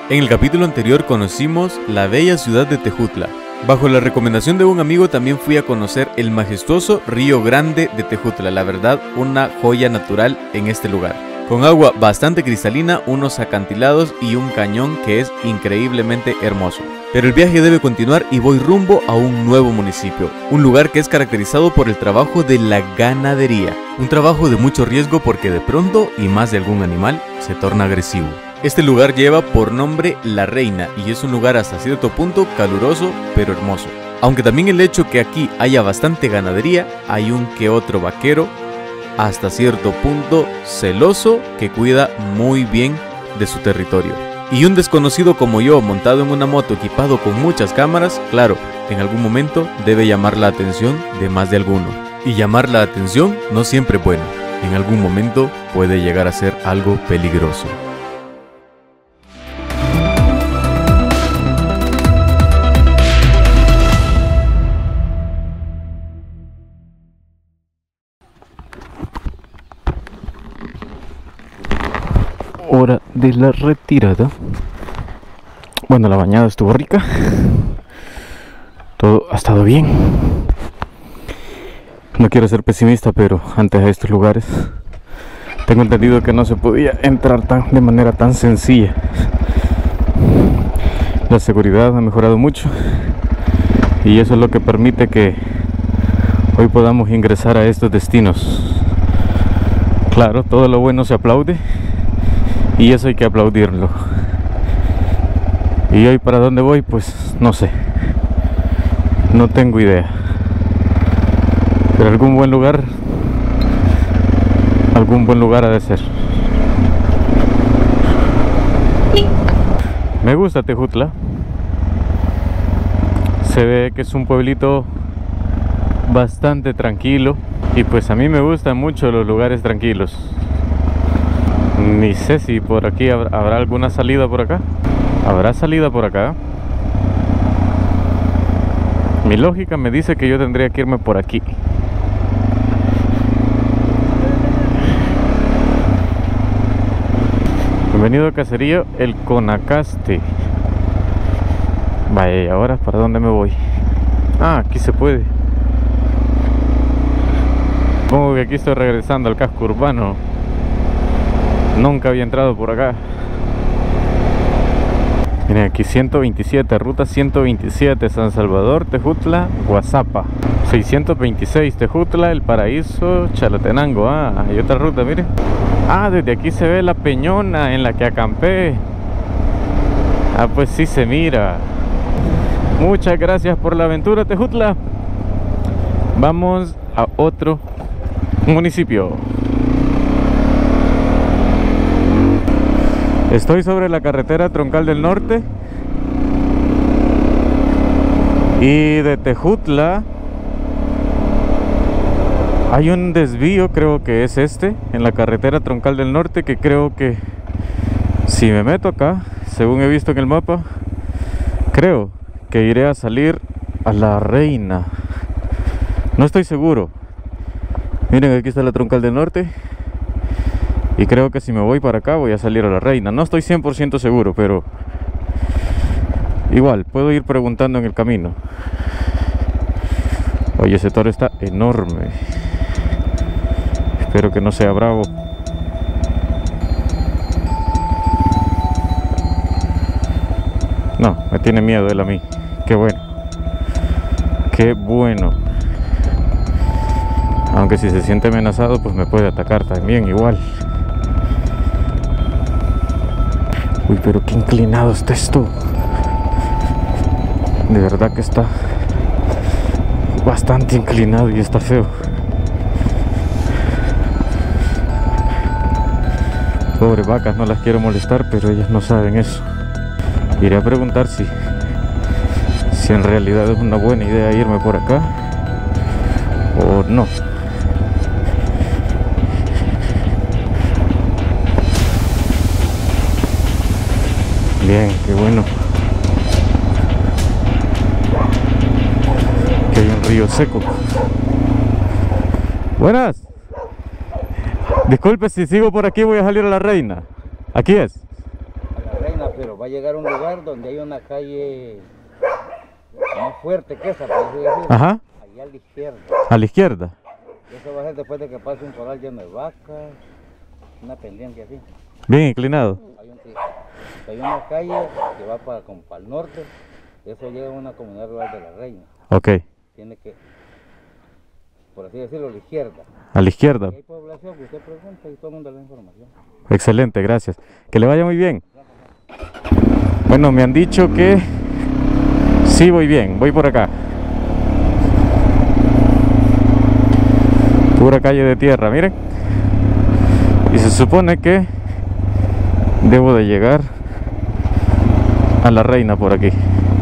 En el capítulo anterior conocimos la bella ciudad de Tejutla. Bajo la recomendación de un amigo también fui a conocer el majestuoso Río Grande de Tejutla, la verdad una joya natural en este lugar. Con agua bastante cristalina, unos acantilados y un cañón que es increíblemente hermoso. Pero el viaje debe continuar y voy rumbo a un nuevo municipio, un lugar que es caracterizado por el trabajo de la ganadería. Un trabajo de mucho riesgo porque de pronto, y más de algún animal, se torna agresivo. Este lugar lleva por nombre La Reina y es un lugar hasta cierto punto caluroso pero hermoso. Aunque también el hecho que aquí haya bastante ganadería, hay un que otro vaquero, hasta cierto punto celoso, que cuida muy bien de su territorio. Y un desconocido como yo, montado en una moto equipado con muchas cámaras, claro, en algún momento debe llamar la atención de más de alguno. Y llamar la atención no siempre es bueno, en algún momento puede llegar a ser algo peligroso. Hora de la retirada. Bueno, la bañada estuvo rica. Todo ha estado bien. No quiero ser pesimista, pero antes a estos lugares tengo entendido que no se podía entrar de manera tan sencilla. La seguridad ha mejorado mucho y eso es lo que permite que hoy podamos ingresar a estos destinos. Claro, todo lo bueno se aplaude y eso hay que aplaudirlo. Y hoy para dónde voy, pues no sé, no tengo idea, pero algún buen lugar ha de ser. Me gusta Tejutla, se ve que es un pueblito bastante tranquilo y pues a mí me gustan mucho los lugares tranquilos. Ni sé si por aquí habrá alguna salida por acá. ¿Habrá salida por acá? Mi lógica me dice que yo tendría que irme por aquí. Bienvenido a Caserío El Conacaste. Vaya, ¿y ahora para dónde me voy? Ah, aquí se puede. Supongo que aquí estoy regresando al casco urbano. Nunca había entrado por acá. Miren, aquí 127, ruta 127, San Salvador, Tejutla, Guazapa. 626, Tejutla, El Paraíso, Chalatenango. Ah, hay otra ruta, miren. Ah, desde aquí se ve la peñona en la que acampé. Ah, pues sí se mira. Muchas gracias por la aventura, Tejutla. Vamos a otro municipio. Estoy sobre la carretera troncal del norte y de Tejutla hay un desvío, creo que es este, en la carretera troncal del norte, que creo que si me meto acá, según he visto en el mapa, creo que iré a salir a La Reina. No estoy seguro. Miren, aquí está la troncal del norte. Y creo que si me voy para acá voy a salir a La Reina. No estoy 100% seguro, pero igual, puedo ir preguntando en el camino. Oye, ese toro está enorme. Espero que no sea bravo. No, me tiene miedo él a mí. Qué bueno. Qué bueno. Aunque si se siente amenazado, pues me puede atacar también igual. Uy, pero qué inclinado está esto. De verdad que está bastante inclinado y está feo. Pobre vacas, no las quiero molestar, pero ellas no saben eso. Iré a preguntar si en realidad es una buena idea irme por acá o no. Bien, qué bueno que hay un río seco. Buenas. Disculpe si sigo por aquí, voy a salir a La Reina. ¿Aquí es? A La Reina, pero va a llegar a un lugar donde hay una calle más fuerte que esa, por así decirlo. Ajá. Allá a la izquierda. A la izquierda. Eso va a ser después de que pase un corral lleno de vacas, una pendiente así. Bien inclinado. Hay una calle que va como para el norte, eso llega a una comunidad rural de La Reina. Ok. Tiene que, por así decirlo, a la izquierda. A la izquierda. Y hay población que usted pregunta y todo el mundo le da información. Excelente, gracias. Que le vaya muy bien. Bueno, me han dicho que sí voy bien, voy por acá. Pura calle de tierra, miren. Y se supone que debo de llegar a La Reina por aquí.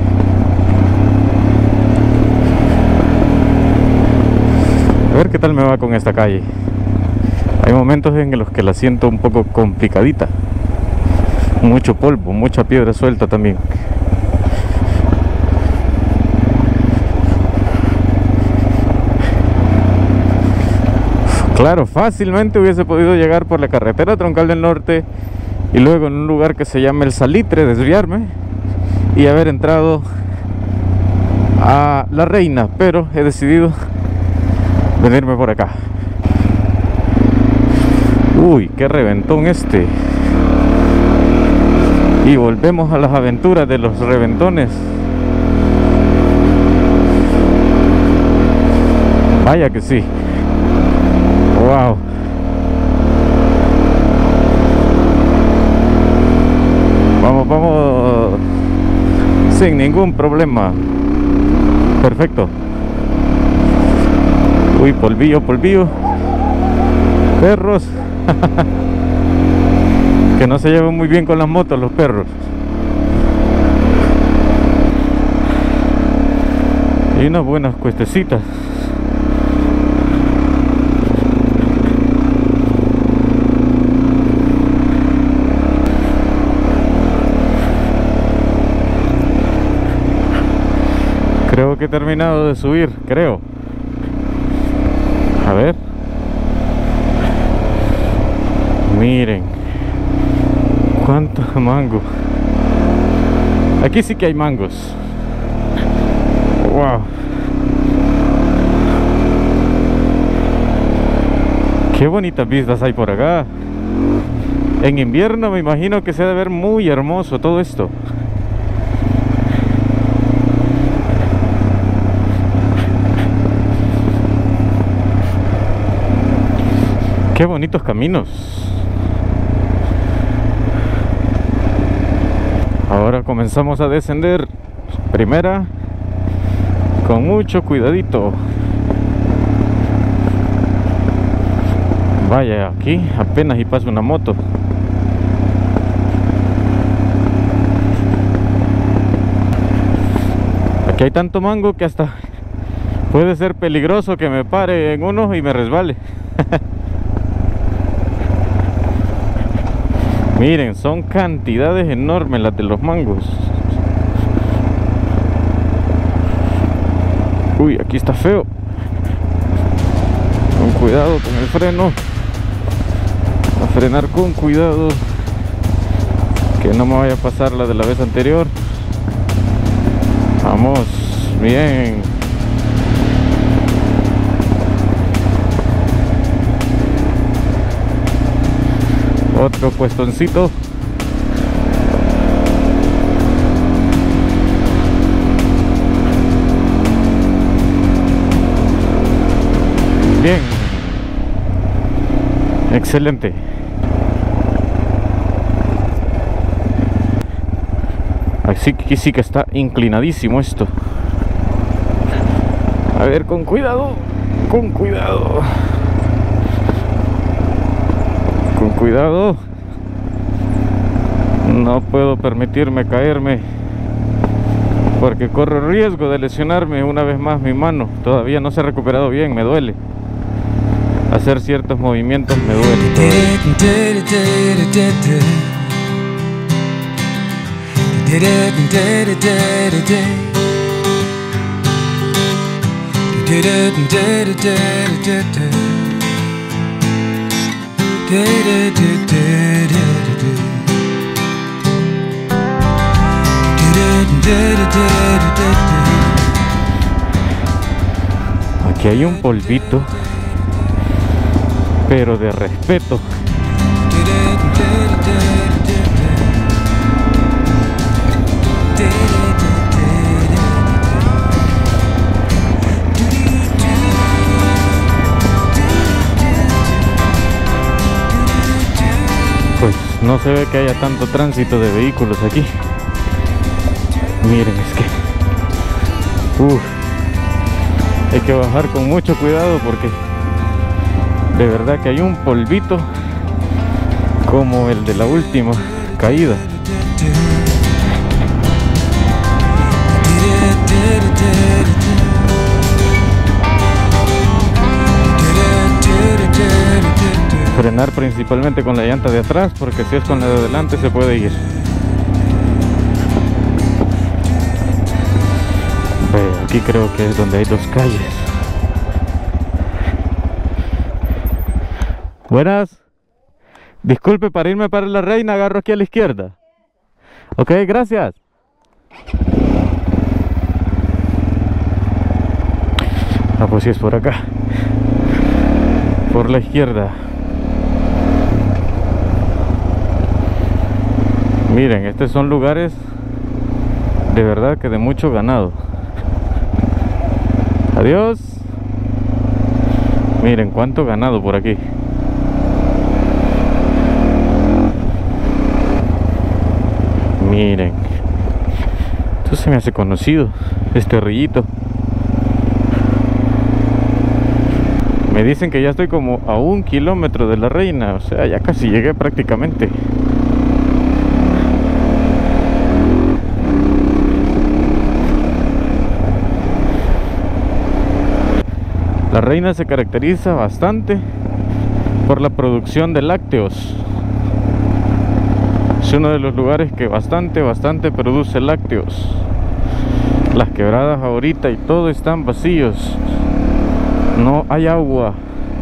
A ver qué tal me va con esta calle. Hay momentos en los que la siento un poco complicadita. Mucho polvo, mucha piedra suelta también. Claro, fácilmente hubiese podido llegar por la carretera troncal del norte y luego en un lugar que se llama El Salitre, desviarme y haber entrado a La Reina, pero he decidido venirme por acá. Uy, qué reventón este. Y volvemos a las aventuras de los reventones. Vaya que sí. Wow. Vamos sin ningún problema. Perfecto. Uy, polvillo. Perros. Que no se llevan muy bien con las motos los perros. Y unas buenas cuestecitas. Creo que he terminado de subir, creo. A ver. Miren cuánto mango. Aquí sí que hay mangos. Wow. Qué bonitas vistas hay por acá. En invierno me imagino que se ha de ver muy hermoso todo esto. Qué bonitos caminos. Ahora comenzamos a descender. Primera, con mucho cuidadito. Vaya, aquí apenas y pasa una moto. Aquí hay tanto mango que hasta puede ser peligroso que me pare en uno y me resbale. Miren, son cantidades enormes las de los mangos. Uy, aquí está feo. Con cuidado con el freno. A frenar con cuidado, que no me vaya a pasar la de la vez anterior. Vamos, bien. Otro puestoncito. Bien. Excelente. Así que sí que está inclinadísimo esto. A ver, con cuidado. Con cuidado. Con cuidado. No puedo permitirme caerme, porque corro riesgo de lesionarme una vez más mi mano. Todavía no se ha recuperado bien, me duele. Hacer ciertos movimientos me duele. Aquí hay un polvito, pero de respeto. Pues no se ve que haya tanto tránsito de vehículos aquí. Miren, es que hay que bajar con mucho cuidado porque de verdad que hay un polvito como el de la última caída. Frenar principalmente con la llanta de atrás, porque si es con la de adelante se puede ir. Aquí creo que es donde hay dos calles. Buenas. Disculpe, para irme para La Reina agarro aquí a la izquierda. Ok, gracias. Ah, pues sí es por acá. Por la izquierda. Miren, estos son lugares de verdad que de mucho ganado. Adiós. Miren cuánto ganado por aquí. Miren, esto se me hace conocido, este rillito. Me dicen que ya estoy como a 1 kilómetro de La Reina, o sea, ya casi llegué prácticamente. La Reina se caracteriza bastante por la producción de lácteos. Es uno de los lugares que bastante produce lácteos. Las quebradas ahorita y todo están vacíos. No hay agua.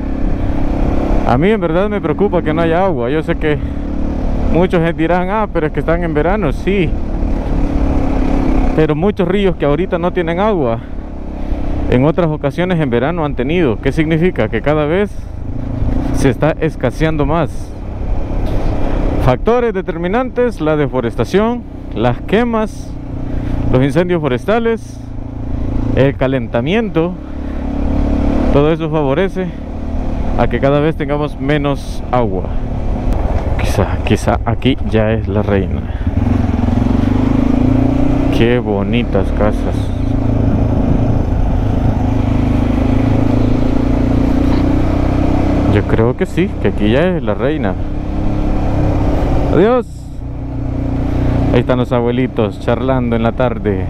A mí en verdad me preocupa que no haya agua. Yo sé que muchos dirán, ah, pero es que están en verano, sí. Pero muchos ríos que ahorita no tienen agua, en otras ocasiones en verano han tenido. ¿Qué significa? Que cada vez se está escaseando más. Factores determinantes: la deforestación, las quemas, los incendios forestales, el calentamiento. Todo eso favorece a que cada vez tengamos menos agua. Quizá aquí ya es La Reina. Qué bonitas casas. Yo creo que sí, que aquí ya es La Reina. Adiós. Ahí están los abuelitos charlando en la tarde,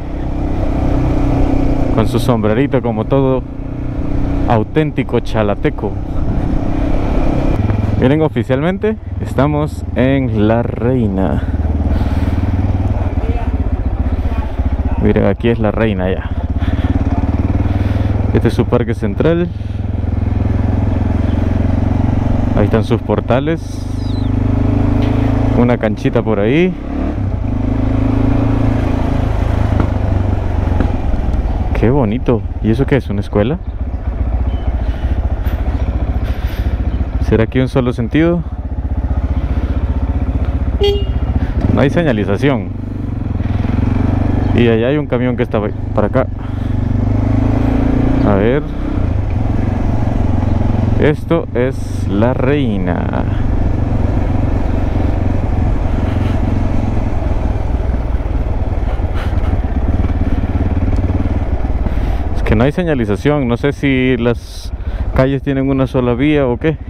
con su sombrerito como todo auténtico chalateco. Miren, oficialmente estamos en La Reina. Miren, aquí es La Reina ya. Este es su parque central. Ahí están sus portales. Una canchita por ahí. Qué bonito. ¿Y eso qué es? ¿Una escuela? ¿Será aquí un solo sentido? No hay señalización. Y allá hay un camión que está para acá. A ver. Esto es La Reina. Es que no hay señalización. No sé si las calles tienen una sola vía o qué.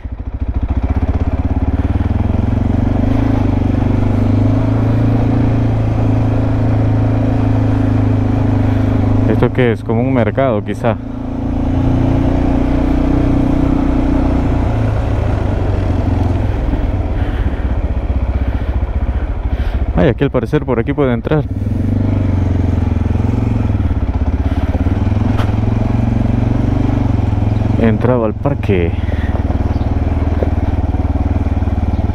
¿Esto qué es? Como un mercado, quizá. Ay, aquí al parecer por aquí puede entrar. He entrado al parque.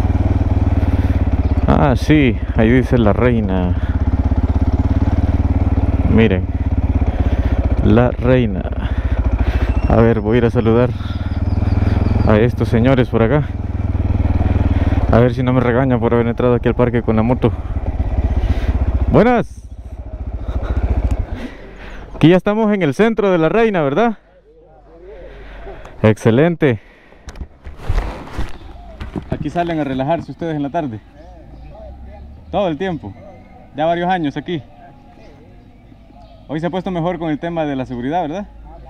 Ah, sí, ahí dice La Reina. Miren, la reina. A ver, voy a ir a saludar a estos señores por acá. A ver si no me regañan por haber entrado aquí al parque con la moto. Buenas. Aquí ya estamos en el centro de la reina, ¿verdad? Excelente. Aquí salen a relajarse ustedes en la tarde. Todo el tiempo. Ya varios años aquí. Hoy se ha puesto mejor con el tema de la seguridad, ¿verdad?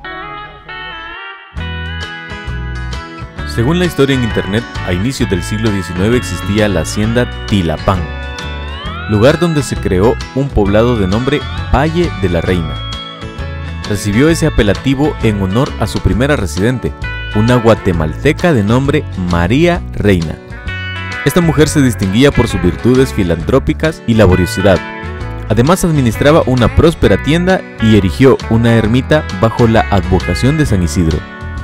Según la historia en internet, a inicios del siglo XIX existía la hacienda Tilapán, lugar donde se creó un poblado de nombre Valle de la Reina. Recibió ese apelativo en honor a su primera residente, una guatemalteca de nombre María Reina. Esta mujer se distinguía por sus virtudes filantrópicas y laboriosidad. Además administraba una próspera tienda y erigió una ermita bajo la advocación de San Isidro.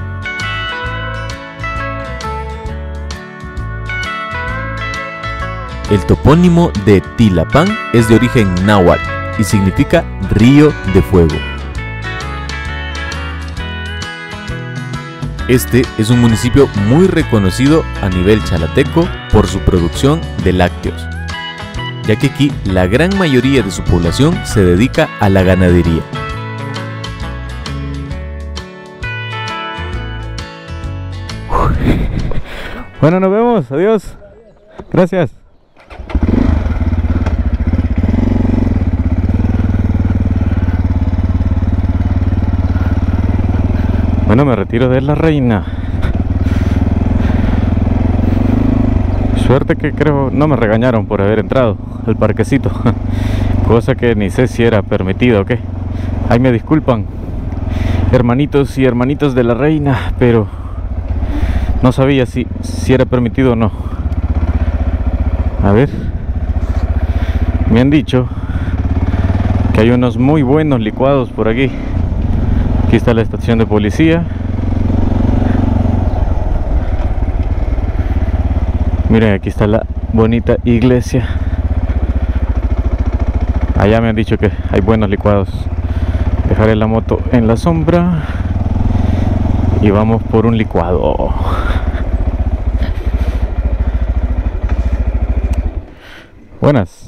El topónimo de Tilapán es de origen náhuatl y significa río de fuego. Este es un municipio muy reconocido a nivel chalateco por su producción de lácteos, ya que aquí la gran mayoría de su población se dedica a la ganadería. Bueno, nos vemos, adiós, gracias. Bueno, me retiro de la reina. Suerte que creo no me regañaron por haber entrado al parquecito. Cosa que ni sé si era permitido o qué. Ahí me disculpan, hermanitos y hermanitas de la reina, pero no sabía si era permitido o no. A ver, me han dicho que hay unos muy buenos licuados por aquí. Aquí está la estación de policía. Miren, aquí está la bonita iglesia. Allá me han dicho que hay buenos licuados. Dejaré la moto en la sombra y vamos por un licuado. Buenas.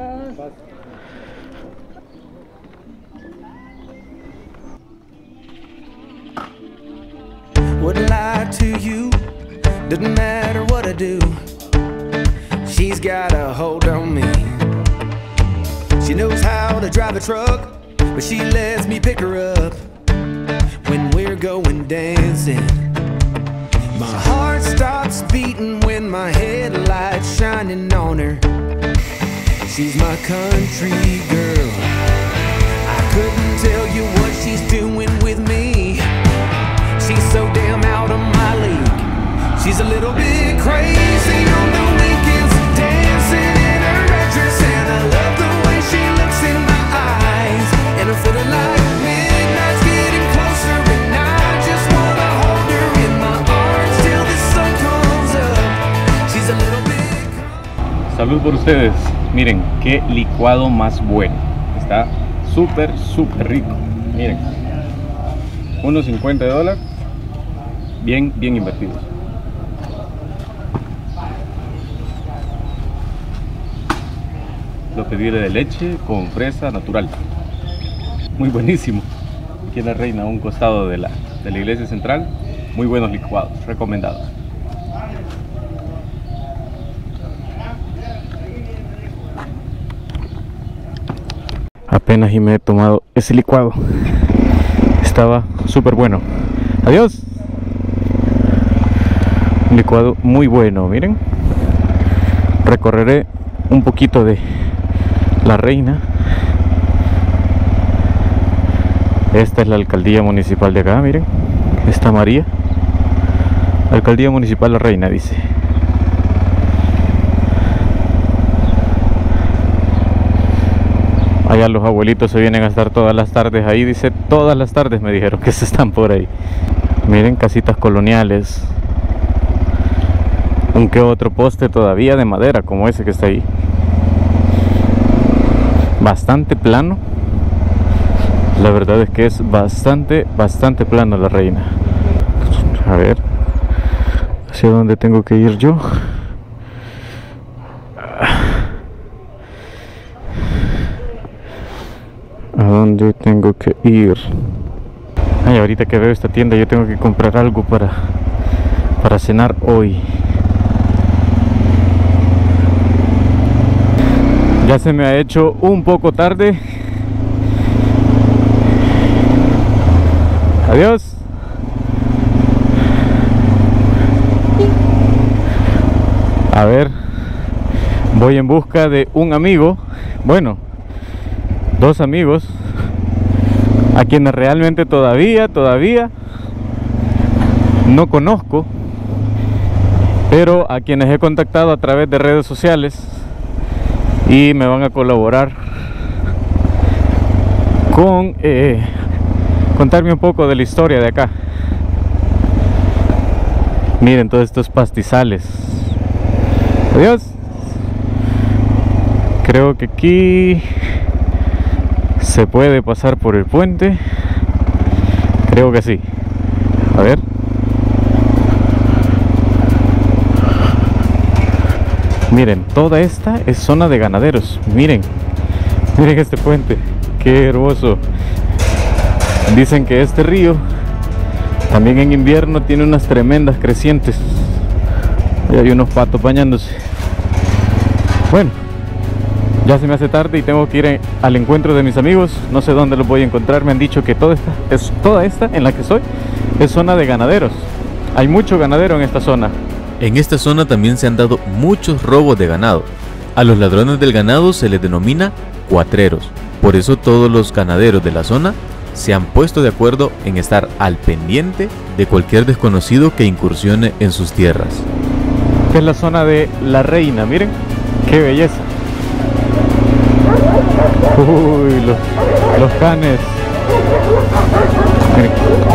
Wouldn't lie to you, doesn't matter what I do. She's got a hold on me. She knows how to drive a truck, but she lets me pick her up when we're going dancing. My heart stops beating when my headlights shining on her. She's my country girl. I couldn't tell you what she's doing with me. She's so damn out of my league. She's a little bit crazy on the weekends, dancing in her red dress, and I love the way she looks in my eyes. And I'm feeling like midnight's getting closer, and I just wanna hold her in my arms till the sun comes up. She's a little bit. Salud por ustedes. Miren, qué licuado más bueno. Está súper rico. Miren, unos $50. Bien invertidos. Lo pedí de leche con fresa natural. Muy buenísimo. Aquí en la reina, a un costado de la iglesia central. Muy buenos licuados, recomendados. Apenas y me he tomado ese licuado. Estaba súper bueno. Adiós. Un licuado muy bueno, miren. Recorreré un poquito de la reina. Esta es la alcaldía municipal de acá, miren. Está María. Alcaldía municipal La Reina, dice. Allá los abuelitos se vienen a estar todas las tardes ahí, dice. Todas las tardes me dijeron que se están por ahí. Miren, casitas coloniales. Un que otro poste todavía de madera, como ese que está ahí. Bastante plano. La verdad es que es bastante plana la reina. A ver, ¿hacia dónde tengo que ir yo? ¿A dónde tengo que ir? Ay, ahorita que veo esta tienda yo tengo que comprar algo para cenar hoy. Ya se me ha hecho un poco tarde. Adiós. A ver, voy en busca de un amigo, bueno, dos amigos, a quienes realmente todavía no conozco, pero a quienes he contactado a través de redes sociales y me van a colaborar con contarme un poco de la historia de acá. Miren todos estos pastizales. Adiós. Creo que aquí se puede pasar por el puente. Creo que sí. A ver. Miren, toda esta es zona de ganaderos. Miren este puente. Qué hermoso. Dicen que este río también en invierno tiene unas tremendas crecientes. Y hay unos patos bañándose. Bueno, ya se me hace tarde y tengo que ir al encuentro de mis amigos. No sé dónde los voy a encontrar. Me han dicho que toda esta en la que estoy es zona de ganaderos. Hay mucho ganadero en esta zona. En esta zona también se han dado muchos robos de ganado. A los ladrones del ganado se les denomina cuatreros. Por eso todos los ganaderos de la zona se han puesto de acuerdo en estar al pendiente de cualquier desconocido que incursione en sus tierras. Esta es la zona de La Reina, miren, qué belleza. Uy, los canes. Miren.